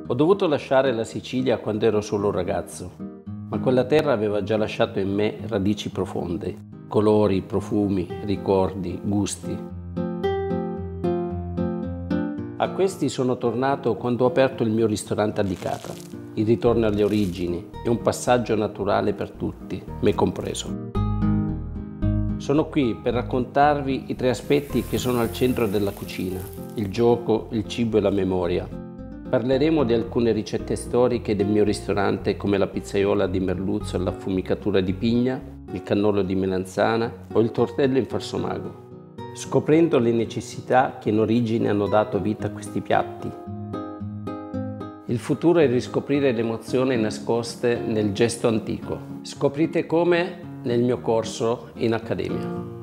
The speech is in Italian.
Ho dovuto lasciare la Sicilia quando ero solo un ragazzo, ma quella terra aveva già lasciato in me radici profonde, colori, profumi, ricordi, gusti. A questi sono tornato quando ho aperto il mio ristorante a Licata. Il ritorno alle origini è un passaggio naturale per tutti, me compreso. Sono qui per raccontarvi i tre aspetti che sono al centro della cucina: il gioco, il cibo e la memoria. Parleremo di alcune ricette storiche del mio ristorante, come la pizzaiola di merluzzo all'affumicatura di pigna, il cannolo di melanzana o il tortello in falso mago, scoprendo le necessità che in origine hanno dato vita a questi piatti. Il futuro è riscoprire le emozioni nascoste nel gesto antico. Scoprite come nel mio corso in accademia.